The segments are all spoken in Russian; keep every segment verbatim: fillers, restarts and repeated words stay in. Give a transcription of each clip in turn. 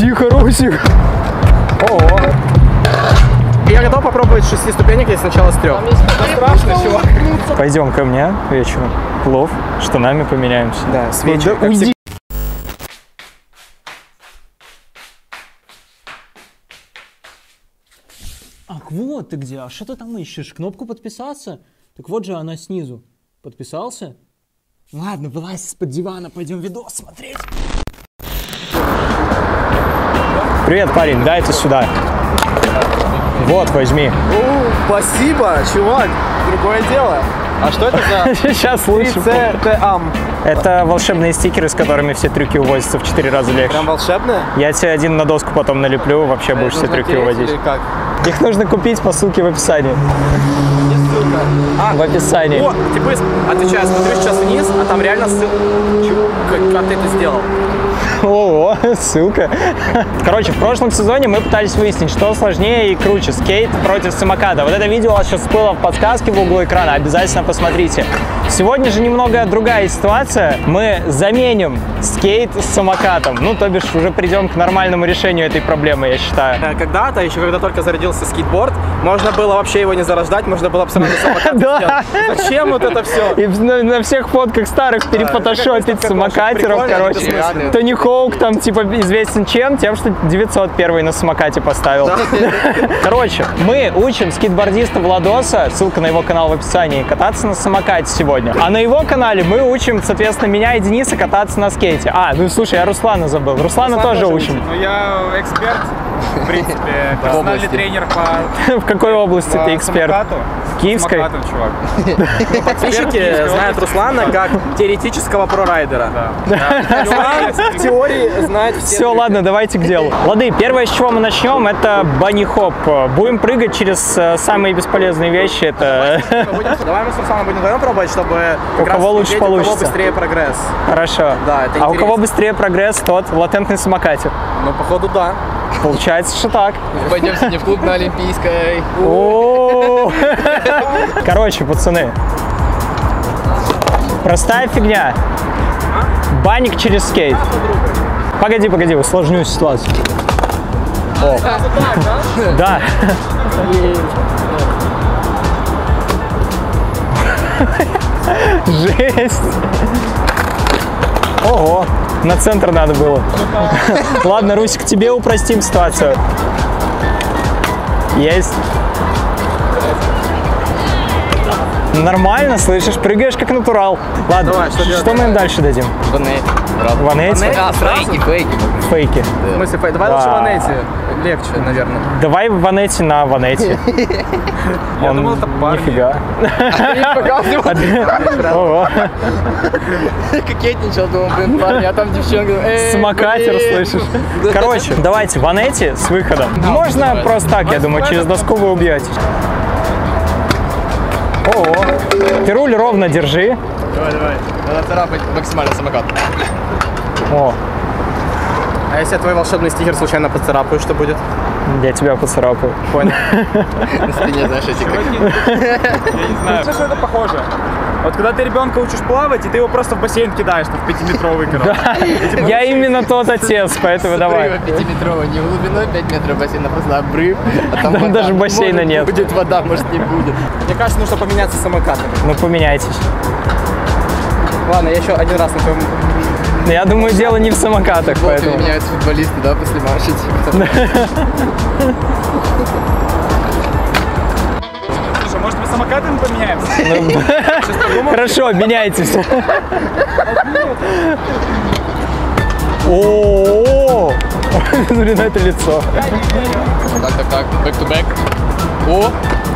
Тихо, Русик. Ого. Я готов попробовать с шести ступенек, если сначала с трех. Это страшно, чувак. Пойдем ко мне вечером. Плов, штанами поменяемся. Да, с вечера. Да, уйди. Ах, вот ты где. А что ты там ищешь? Кнопку подписаться? Так вот же она снизу. Подписался? Ладно, вылазь из-под дивана, пойдем видос смотреть. Привет, парень, дай это сюда. Вот, возьми. О, спасибо, чувак. Другое дело. А что это за Сейчас лучше. три цэ тэ ам? Это волшебные стикеры, с которыми все трюки увозятся в четыре раза легче. Прям волшебные? Я тебе один на доску потом налеплю, вообще будешь все трюки увозить. Или как? Их нужно купить по ссылке в описании. А, в описании. О, типа, отвечаю, смотрю сейчас вниз, а там реально ссылка. Как, как ты это сделал? Ого, ссылка. Короче, в прошлом сезоне мы пытались выяснить, что сложнее и круче, скейт против самоката. Вот это видео у вас сейчас всплыло в подсказке в углу экрана, обязательно посмотрите. Сегодня же немного другая ситуация. Мы заменим скейт с самокатом. Ну, то бишь, уже придем к нормальному решению этой проблемы, я считаю. Когда-то, еще когда только зародился скейтборд, можно было вообще его не зарождать, можно было бы сразу самокат сделать. Зачем вот это все? И на всех фотках старых перефотошопить самокатеров, короче. Тони Хоук там, типа, известен чем? Тем, что девятьсот первый на самокате поставил. Короче, мы учим скейтбордиста Владоса, ссылка на его канал в описании, кататься на самокате сегодня. А на его канале мы учим, соответственно, меня и Дениса кататься на скейте. А, ну слушай, я Руслана забыл. Руслана Руслан тоже тоже учим. Ну, я эксперт, в принципе, персональный тренер по... В какой области ты эксперт? Самокату. Киевской? Самокату, чувак. Подписчики знают Руслана как теоретического прорайдера. Руслан в теории знает все. Все, ладно, давайте к делу. Лады, первое, с чего мы начнем, это банни-хоп. Будем прыгать через самые бесполезные вещи. Это... Давай мы с Русланом будем вдвоем пробовать, чтобы у кого лучше получится. У кого быстрее прогресс. Хорошо. Да, это а у кого быстрее прогресс, тот латентный самокатер. Ну, походу, да. Получается, что так. Пойдем сегодня в клуб на Олимпийской. Короче, пацаны. Простая фигня. Банник через скейт. Погоди, погоди, усложню ситуацию. О. Да. Жесть. Ого, на центр надо было. Ладно, Русик, тебе упростим ситуацию. Есть. Нормально, слышишь, прыгаешь как натурал. Ладно, давай, что, что мы им дальше дадим? Ванети. Ванети? А, фейки, фейки. Фейки. В смысле, фейки? Давай лучше ванети. Легче, наверное. Давай ванети на ванети. Я думал, это парни. Нифига. Кокетничал, думал, блин, парни, а там девчонка. Самокатер, слышишь? Короче, давайте ванети с выходом. Можно просто так, я думаю, через доску вы убьете. Ого. Ты руль ровно держи. Давай, давай. Надо царапать максимально самокат. О. А если я твой волшебный стикер случайно поцарапаю, что будет? Я тебя поцарапаю. Понял. На спине, знаешь, эти как... Я не знаю, что это похоже. Вот когда ты ребенка учишь плавать, и ты его просто в бассейн кидаешь, в пятиметровый, короче. Я именно тот отец, поэтому давай. пятиметровый, не глубиной пять метров бассейна, просто обрыв. А там, там даже бассейна может, нет. Будет вода, может не будет. Мне кажется, нужно поменяться самокатом. Ну поменяйтесь. Ладно, я еще один раз на твоем... Я думаю, дело не в самокатах, Вот поэтому... меняются футболисты, да, после матча, типа. Слушай, может мы самокатами поменяемся? Хорошо, меняйтесь. О, смотри на это лицо. Так, так, так, back to back. О!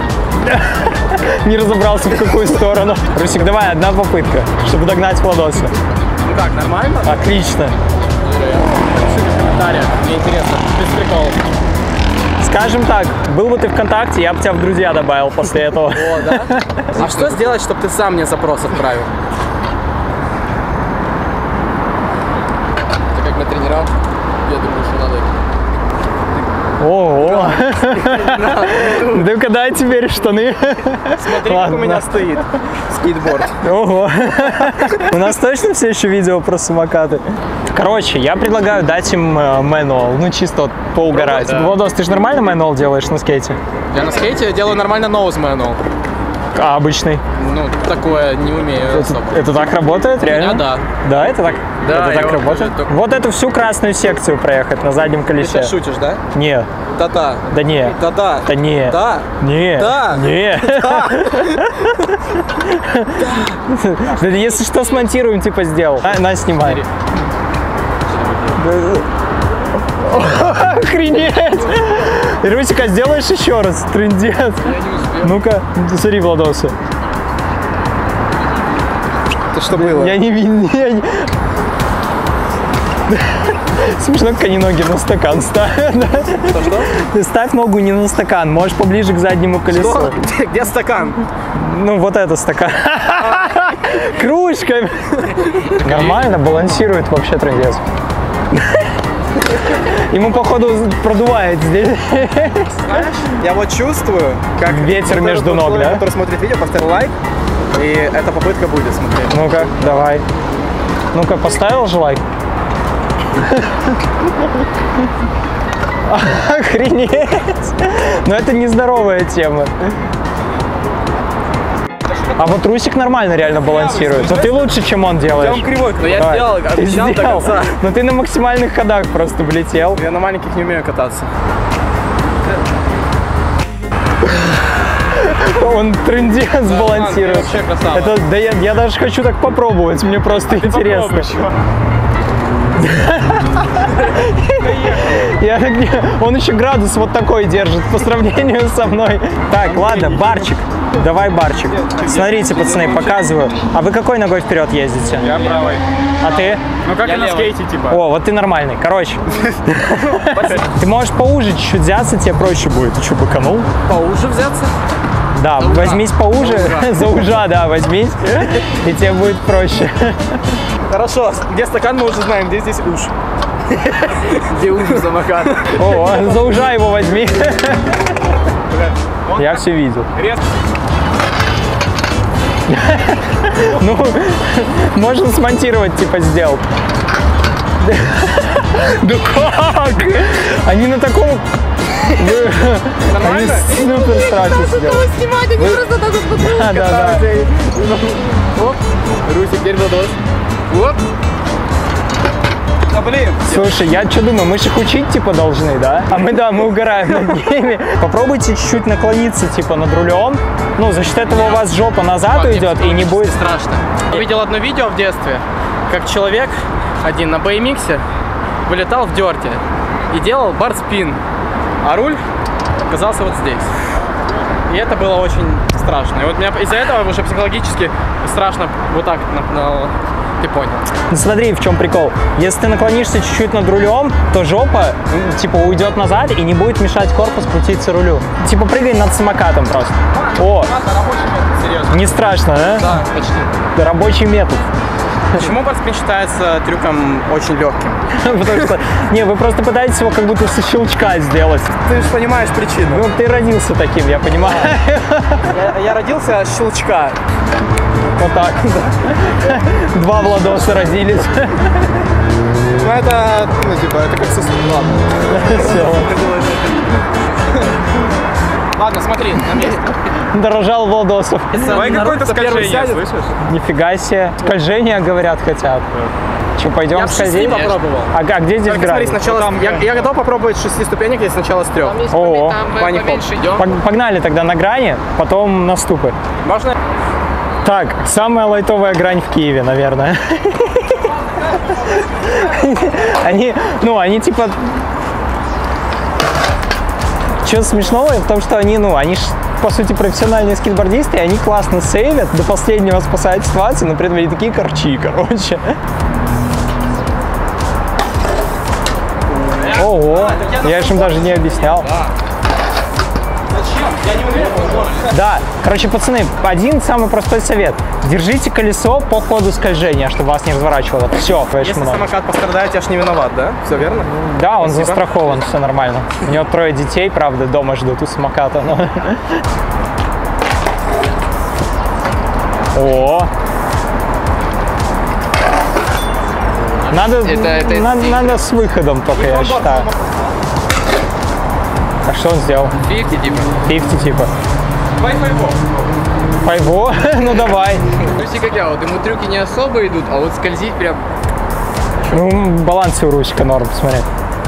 Не разобрался, в какую сторону. Русик, давай, одна попытка, чтобы догнать Владоса. Ну как, нормально? Отлично. Дарья, мне интересно, без приколов. Скажем так, был бы ты ВКонтакте, я бы тебя в друзья добавил после этого. О, да? А что сделать, чтобы ты сам мне запрос отправил? Так как на тренерах, я думаю, что надо Ого. Да-ка дай теперь штаны. Смотри, как у меня стоит скейтборд. Ого. У нас точно все еще видео про самокаты? Короче, я предлагаю дать им мануал, ну чисто вот поугарать. Да. Владос, ты же нормально мануал делаешь на скейте? Я на скейте делаю нормально nose manual. А обычный? Ну, такое не умею особо. Это так работает, реально? Да. Да, это так, Да, это так я работает? вот- Вот эту всю красную секцию проехать на заднем Ты колесе. сейчас шутишь, да? Не, Да-да. да не, Да-да. да не, Да. не, Да. не. Да если что, смонтируем, типа сделал. На, на, снимай. Охренеть! Русика, сделаешь еще раз? Трындец. Ну-ка, смотри, Владосы. Это что было? Я не видел. я не- Смешно, как они ноги на стакан ставят. Что-что? Ты ставь ногу не на стакан, можешь поближе к заднему колесу. Что? Где стакан? Ну, вот это стакан. Кружка. Нормально, балансирует вообще трындец. Ему, походу, продувает здесь. Я вот чувствую, как... Ветер который между ног, человек, да? который смотрит видео, поставил лайк, и эта попытка будет смотреть. Ну-ка, давай. Ну-ка, поставил же лайк? Охренеть! Но это нездоровая тема. А вот Русик нормально реально балансирует. Но ты лучше, чем он делаешь. Он кривой, но я Давай. сделал, Ты обещал до сделал. конца. Но ты на максимальных ходах просто влетел. Я на маленьких не умею кататься. Он трындец балансирует. вообще красава. Это, да я, я даже хочу так попробовать, мне просто интересно. Я так не- Он еще градус вот такой держит по сравнению со мной. Так, ладно, барчик. Давай барчик. Смотрите, пацаны, показываю. А вы какой ногой вперед ездите? Я правый. А ты? Ну как Я и на левый. скейте, типа. О, вот ты нормальный. Короче, ты можешь поуже чуть-чуть взяться, тебе проще будет. Ты что, быканул? Поуже взяться? Да, ужа. возьмись поуже, за ужа, да, возьмись, и тебе будет проще. Хорошо, где стакан мы уже знаем, где здесь уж. Где уж самокат? О, за ужа его возьми. Я все видел. Ну, можно смонтировать, типа, сделал. Да как? Они на таком... Они супер страшно сделали. Снимать, они просто так вот Да, да, да. Оп, Русик, теперь Владос. Оп. Да блин. Слушай, я что думаю, мы же их учить, типа, должны, да? А мы, да, мы угораем над ними. Попробуйте чуть-чуть наклониться, типа, над рулем. Ну, за счет этого у вас жопа назад уйдет и не будет... Страшно. Я видел одно видео в детстве, как человек один на би эм иксе вылетал в дёрте и делал барспин, а руль оказался вот здесь. И это было очень страшно. И вот меня из-за этого уже психологически страшно вот так, на, на- ты понял. Ну, смотри, в чем прикол. Если ты наклонишься чуть-чуть над рулем, то жопа, м, типа, уйдет назад и не будет мешать корпус крутиться рулю. Типа, прыгай над самокатом просто. О, Серьезно. не страшно, да? Да, почти. Рабочий метод. Почему барспин считается трюком очень легким? Потому что, не, вы просто пытаетесь его как будто со щелчка сделать. Ты же понимаешь причину. Ну, ты родился таким, я понимаю. Я, я родился от щелчка. Вот так. Два Владоса родились. Ну это, ну типа, это как сосуд. Ладно. Всё. Ладно, смотри, на месте. Дорожал Владосов. Давай какое-то Кто первый скольжение, сядет? слышишь? Нифига себе. Скольжение, говорят, хотят. Че, пойдем Я в шести скользить? попробовал. А, а где здесь Только смотри, грань? сначала, там, я, да. я готов попробовать с шести ступенек, если сначала с трех. О, Ваня, хоп. Пог- Погнали тогда на грани, потом на ступы. Можно? Так, самая лайтовая грань в Киеве, наверное. Они, ну, они типа... Что смешного в том, что они, ну, они ж, по сути, профессиональные скейтбордисты, и они классно сейвят, до последнего спасают ситуацию, но при этом они такие корчи, короче. Ого, я же им даже не объяснял. Зачем? Я не уверен. Да, короче, пацаны, один самый простой совет. Держите колесо по ходу скольжения, чтобы вас не разворачивало. Все, Если самокат пострадает, я ж не виноват, да? Все верно? Да, он Спасибо. застрахован, все нормально. У него трое детей, правда, дома ждут у самоката. Но... О! Надо, это, это надо, надо с выходом только, я считаю. А что он сделал? пятьдесят типа. пятьдесят типа. Давай файво. Файво? Ну давай. Руси как я, вот ему трюки не особо идут, а вот скользить прям... Ну, баланс у Русика норм, посмотри.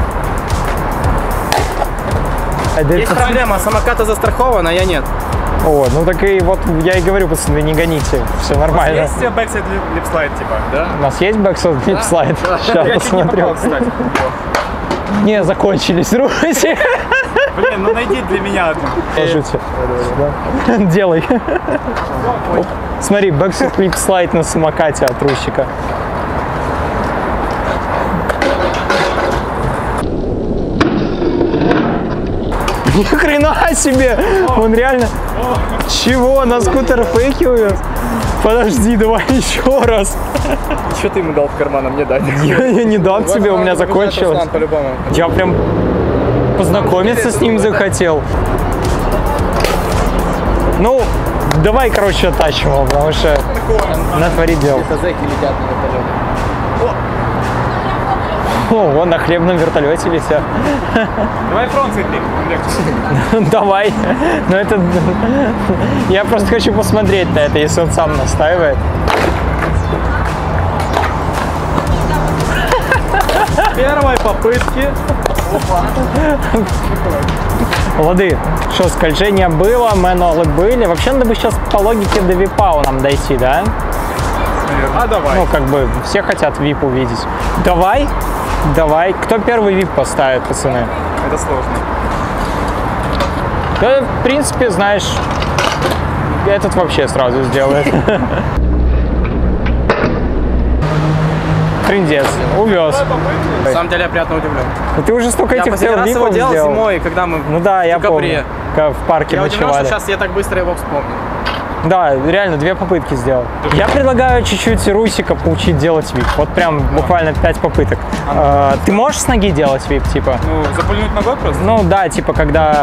Есть проблема, самоката застрахован, а я нет. О, ну так и вот я и говорю, пацаны, не гоните, все нормально. У вас есть бэксайд липслайд, типа? Да. У нас есть бэксайд липслайд? Сейчас посмотрю. Не, закончились Руси. Блин, ну найди для меня. Ложите. Делай. Смотри, бэксайд липслайд на самокате от Русика. Ни хрена себе! Он реально... Чего? На скутер фейкивает? Подожди, давай еще раз. Что ты ему дал в карман, а мне дать? Я, я не дам тебе, у меня закончилось. Я прям познакомиться с ним захотел. Ну, давай, короче, оттащим его, потому что натворить дел. Это зэки летят на вертолете. О, вон на хлебном вертолете летят. Давай фронт легче. Давай. Но это... Я просто хочу посмотреть на это, если он сам настаивает. Первой попытки. Лады, что, скольжение было, мэнуалы были. Вообще надо бы сейчас по логике до випа нам дойти, да? А давай. Ну, как бы все хотят вип увидеть. Давай. Давай. Кто первый вип поставит, пацаны? Это сложно. Да, в принципе, знаешь, этот вообще сразу сделает. Трындец. Увез. На самом деле я приятно удивлен. Ну, ты уже столько Я этих последний раз его випов делал сделал. зимой, когда мы Ну да, я в декабре. помню, как в парке Я удивлен, ночевали. что сейчас я так быстро его вспомнил. Да, реально, две попытки сделал. Я предлагаю чуть-чуть Русика поучить делать вип. Вот прям буквально пять попыток. А, ты можешь с ноги делать вип, типа? Ну, запульнуть ногой просто? Ну да, типа, когда...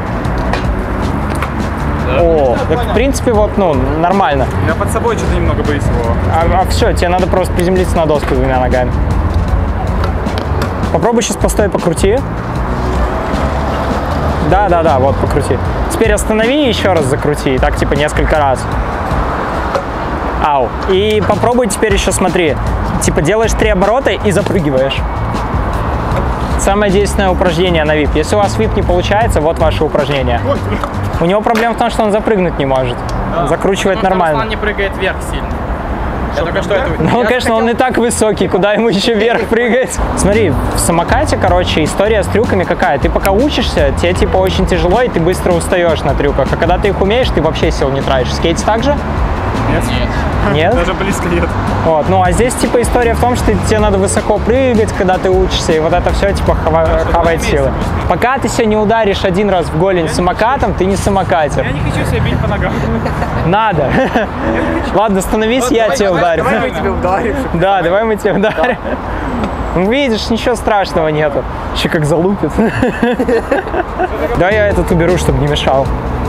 Да. О, так, в принципе, вот, ну, нормально. Я под собой что-то немного боюсь его. А, а все, тебе надо просто приземлиться на доску двумя ногами. Попробуй сейчас постой, покрути. Да, да, да, вот, покрути. Теперь останови и еще раз закрути. И так, типа, несколько раз. Ау. И попробуй теперь еще, смотри. Типа, делаешь три оборота и запрыгиваешь. Самое действенное упражнение на вип. Если у вас вип не получается, вот ваше упражнение. У него проблема в том, что он запрыгнуть не может. Да. Он закручивает Потому нормально. Руслан не прыгает вверх сильно. Я только что это... Ну, я конечно, хотел... он и так высокий, куда ему еще вверх прыгать? Смотри, в самокате, короче, история с трюками какая? Ты пока учишься, тебе типа очень тяжело, и ты быстро устаешь на трюках. А когда ты их умеешь, ты вообще сил не тратишь. В скейте так же? Нет. Нет? Даже близко нет. Вот, ну а здесь типа история в том, что тебе надо высоко прыгать, когда ты учишься, и вот это все типа хава- хавает силы. Пока ты себя не ударишь один раз в голень самокатом, ты не самокатер. Я не хочу себя бить по ногам. Надо. Ладно, становись, я тебя ударю. Давай мы тебя ударим. Да, давай мы тебя ударим. Ну, видишь, ничего страшного нету. Еще как залупит. Давай я этот уберу, чтобы не мешал.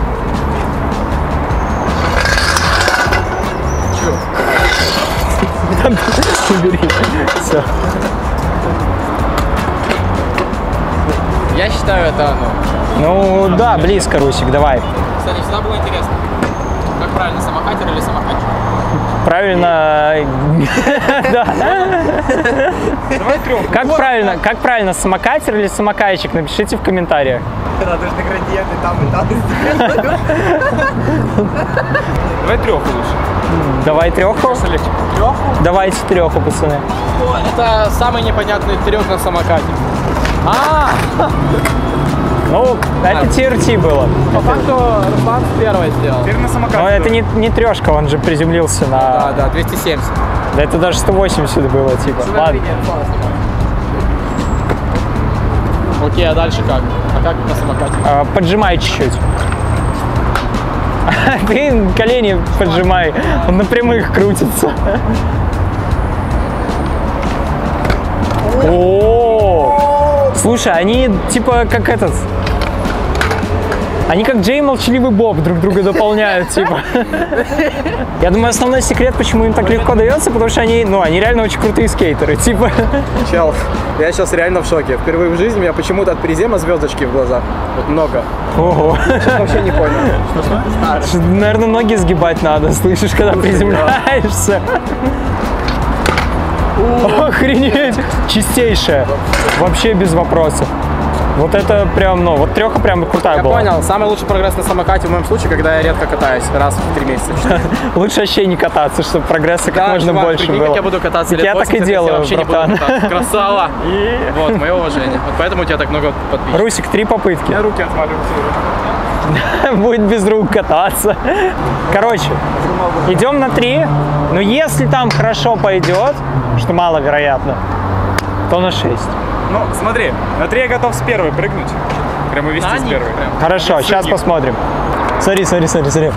Убери. Все. Я считаю, это оно. Ну да, близко, Русик, давай. Кстати, всегда было интересно, как правильно, самокатер или самокатчик? Правильно. Да. Давай трех. Как правильно, как правильно, самокатер или самокатчик? Напишите в комментариях. Надо же на градиенты там и там. Давай треху лучше. Давай треху. Треху? Давайте треху, пацаны. Это самый непонятный трюк на самокате. А, ну, это ти эр ти было. По факту Руслан первый сделал. Теперь на самокате. Но это не, не трешка, он же приземлился на... Да, да, двести семьдесят. Да это даже сто восемьдесят было, типа. Ладно. Окей, а дальше как? А как на самокате? А, поджимай чуть-чуть. Ты колени поджимай, он на прямых крутится. О, слушай, они типа как этот... Они как Джей и Молчаливый Боб друг друга дополняют, типа. Я думаю, основной секрет, почему им так легко дается, потому что они, ну, они реально очень крутые скейтеры, типа. Чел, я сейчас реально в шоке. Впервые в жизни у меня почему-то от призема звездочки в глазах. Вот много. Ого. Сейчас вообще не понял. Наверное, ноги сгибать надо, слышишь, когда приземляешься. Охренеть! Чистейшая. Вообще без вопросов. Вот это прям, ну, вот треха прям крутая я была. Я понял. Самый лучший прогресс на самокате в моем случае, когда я редко катаюсь, раз в три месяца. Лучше вообще не кататься, чтобы прогресса как да, можно чувак, больше прикинь, было. Как я буду кататься лет я так и делаю, вообще братан. Не буду кататься. Красава! Вот, мое уважение. Вот поэтому у тебя так много подписчиков. Русик, три попытки. Я руки отваливаются. Будет без рук кататься. Короче, идем на три. Но если там хорошо пойдет, что маловероятно, то на шесть. Ну, смотри, на три я готов с первой прыгнуть. Прямо вести На с них первой. прям. Хорошо, сейчас посмотрим. Смотри, смотри, смотри, смотри.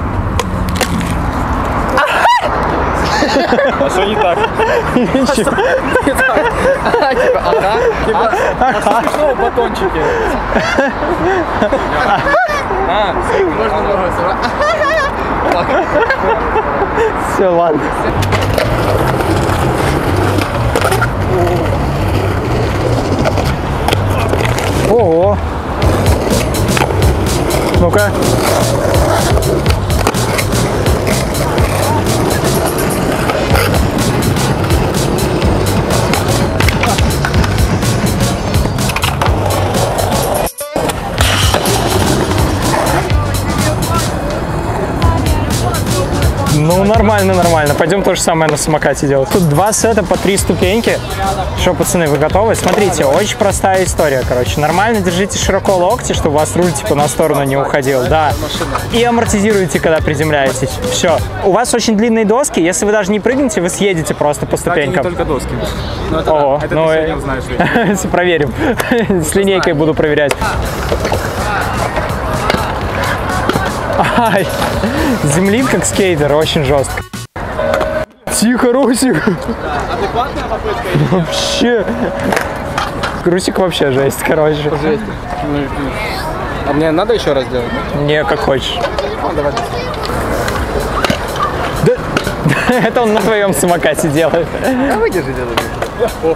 А что не так? Ничего. Типа, ага. Типа, смешного батончики. А, можно много. Все, ладно. Ого. Ну-ка. Ну, нормально, нормально. Пойдем то же самое на самокате делать. Тут два сета по три ступеньки. Что, пацаны, вы готовы? Смотрите, очень простая история, короче. Нормально держите широко локти, чтобы у вас руль типа на сторону не уходил. Да. И амортизируйте, когда приземляетесь. Все. У вас очень длинные доски. Если вы даже не прыгнете, вы съедете просто по ступенькам. Не только доски. Ну, это О, Это ну, ты э, сегодня узнаешь. проверим. С линейкой буду проверять. Ай, землит как скейтер, очень жестко. Тихо, Русик. адекватная попытка? Вообще. Русик вообще жесть, короче. Жесть. А мне надо еще раз делать? Не, как хочешь. Ну, давай. Да. Это он на твоем самокате делает. А выдержи, делай.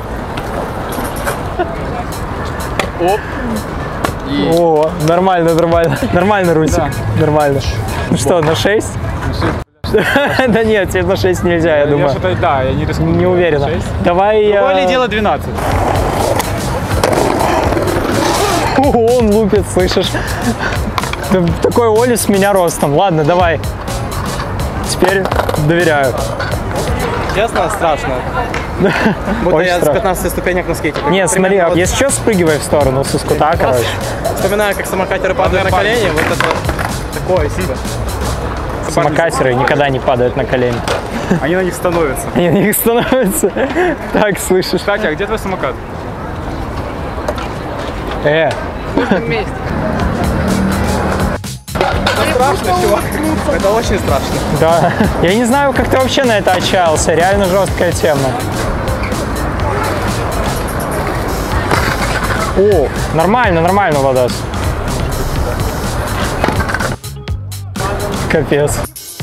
Оп. Оп. И... О, нормально, нормально. Нормально, Русик. Да. Нормально. Ну что, на шесть? Да нет, тебе на шесть нельзя, я думаю. Я что-то, да, я не рискну. Не уверена. Давай я... Оли дело двенадцать. О, он лупит, слышишь? Такой Оли с меня ростом. Ладно, давай. Теперь доверяю. Честно, страшно. Будто Очень я с страшно. пятнадцати ступенек на скейте. Не, смотри, Примерно вот если что, спрыгивай в сторону со скута, короче. Вспоминаю, как самокатеры падают на колени, вот это такое себе. Самокатеры никогда не падают на колени. Они на них становятся. Они на них становятся. Так, слышишь? Кстати, а где твой самокат? Э, Вместе. Страшно, чувак. Это очень страшно. да. Я не знаю, как ты вообще на это отчаялся. Реально жесткая тема. О, нормально, нормально, Владос. Капец.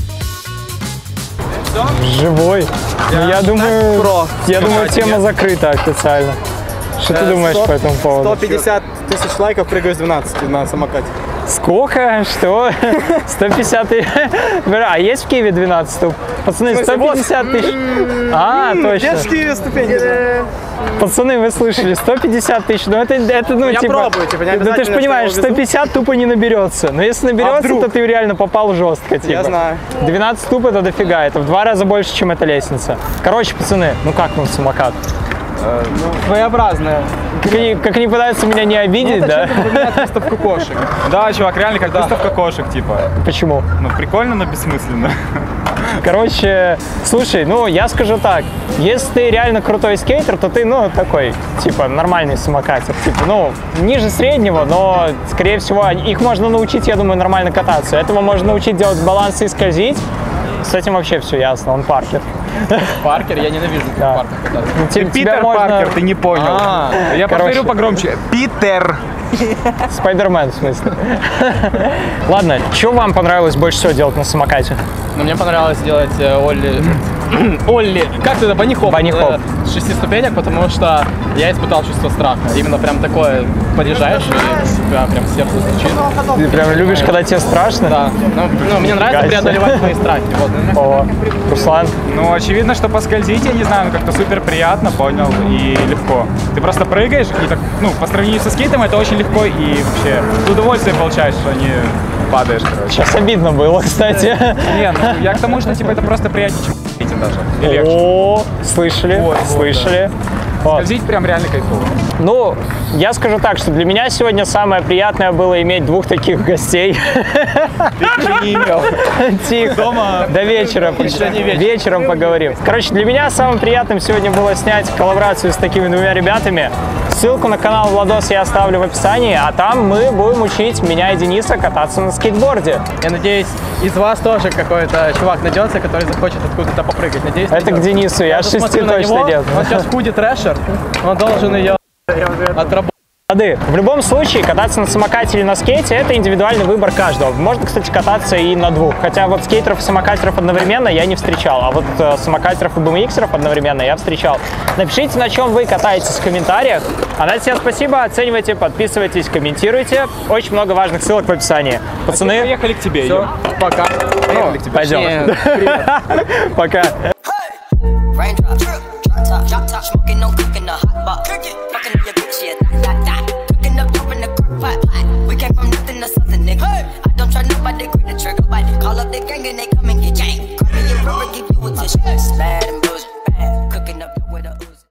Живой. Ну, я думаю, про. я думаю, Скажите, тема нет? закрыта официально. Что ты думаешь по этому поводу? сто пятьдесят тысяч лайков, прыгаю с двенадцати на самокате. Сколько? Что? сто пятьдесят тысяч. А есть в Киеве двенадцать ступ? Пацаны, сто пятьдесят тысяч. А, точно. Детские ступеньки. Пацаны, вы слышали, сто пятьдесят тысяч. Ну это, это ну, Я типа... пробую, типа, не ну, ты же обязательно, понимаешь, что я сто пятьдесят тупо не наберется. Но если наберется, вдруг? то ты реально попал жестко, типа. Я знаю. двенадцать ступ это дофига, это в два раза больше, чем эта лестница. Короче, пацаны, ну как вам самокат? Своеобразная. Как они, как они пытаются меня не обидеть, да? Напоминает выставку кошек. Да, чувак, реально как выставка кошек, типа. Почему? Ну, прикольно, но бессмысленно. Короче, слушай, ну, я скажу так, если ты реально крутой скейтер, то ты, ну, такой, типа, нормальный самокатер. Типа, ну, ниже среднего, но, скорее всего, их можно научить, я думаю, нормально кататься. Этого можно научить делать баланс и скользить. С этим вообще все ясно, он Паркер. Паркер? Я ненавижу Да. Паркер кататься. Ну, Ты те- тебя Питер можно- Паркер, ты не понял. А, Я короче. повторю погромче. Питер. Спайдермен, в смысле. Ладно, что вам понравилось больше всего делать на самокате? Но мне понравилось делать э, Олли... Олли, как это, банни-хоп? Банни-хоп. э, с шести ступенек, потому что я испытал чувство страха. Именно прям такое, подъезжаешь и прям, прям сердце стучит. Ты прям любишь, когда тебе страшно? Да, ну, ну, мне нравится Фига себе. преодолевать свои страхи. Вот. О, Руслан, Ну, очевидно, что поскользить, я не знаю, ну как-то супер приятно, понял, и легко. Ты просто прыгаешь, и так, ну, по сравнению со скейтом это очень легко, и вообще ты удовольствие получаешь, что не падаешь, короче. сейчас обидно было, кстати. Не, ну, я к тому, что, типа, это просто приятнее, чем скейтить даже, и легче. О, слышали, Вот, вот, слышали. Вот. Скользить прям реально кайфово. Ну, я скажу так, что для меня сегодня самое приятное было иметь двух таких гостей. Ты не имел. Тихо. Дома. До вечера. Еще не вечер. Вечером поговорим. Короче, для меня самым приятным сегодня было снять коллаборацию с такими двумя ребятами. Ссылку на канал Владос я оставлю в описании, а там мы будем учить меня и Дениса кататься на скейтборде. Я надеюсь, из вас тоже какой-то чувак найдется, который захочет откуда-то попрыгать. Надеюсь, Это к найдется. Денису, я Я с шести посмотрю на точно него. делаю. Он сейчас в худи трэшер, он должен ее отработать. Лады. В любом случае, кататься на самокате или на скейте – это индивидуальный выбор каждого. Можно, кстати, кататься и на двух. Хотя вот скейтеров и самокатеров одновременно я не встречал, а вот э, самокатеров и бмиксеров одновременно я встречал. Напишите, на чем вы катаетесь в комментариях. А на это всем спасибо, оценивайте, подписывайтесь, комментируйте. Очень много важных ссылок в описании. Пацаны, Поехали к тебе, Все, идем. пока. Ну, пойдем. точнее, привет. Пока. Raindrop, drop top, drop top, smoking, no cooking, the hot box. Fucking in your bitch, yeah, that, that, that. Cooking up, dropping the crock pot, pot. We came from nothing to something, nigga. I don't try nobody, grip the trigger, bite. Call up the gang and they come and get gang. Call me a river, give you a tissue. Bad and